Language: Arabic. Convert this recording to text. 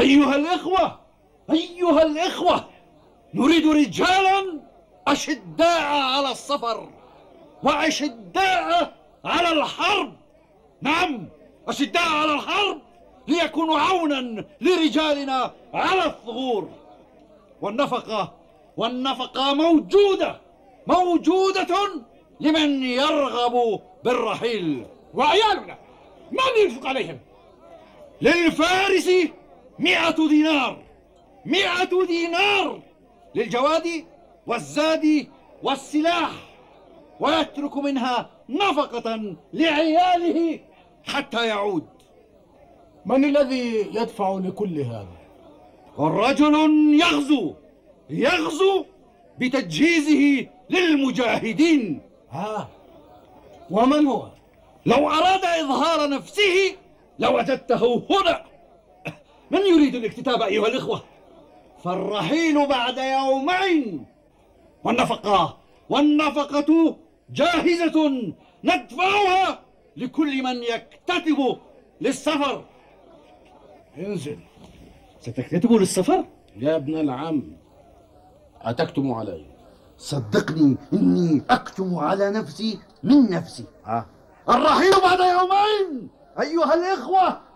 أيها الإخوة، أيها الإخوة، نريد رجالا أشداء على السفر وأشداء على الحرب. نعم، أشداء على الحرب ليكونوا عونا لرجالنا على الثغور. والنفقة موجودة لمن يرغب بالرحيل. وعيالنا من ينفق عليهم؟ للفارس 100 دينار، 100 دينار للجواد والزاد والسلاح، ويترك منها نفقة لعياله حتى يعود. من الذي يدفع لكل هذا؟ والرجل يغزو بتجهيزه للمجاهدين. ومن هو؟ لو أراد إظهار نفسه لوجدته هنا. من يريد الاكتتاب أيها الإخوة؟ فالرحيل بعد يومين، والنفقة جاهزة ندفعها لكل من يكتتب للسفر. انزل. ستكتتب للسفر؟ يا ابن العم، أتكتم علي؟ صدقني إني أكتم على نفسي من نفسي. الرحيل بعد يومين أيها الإخوة.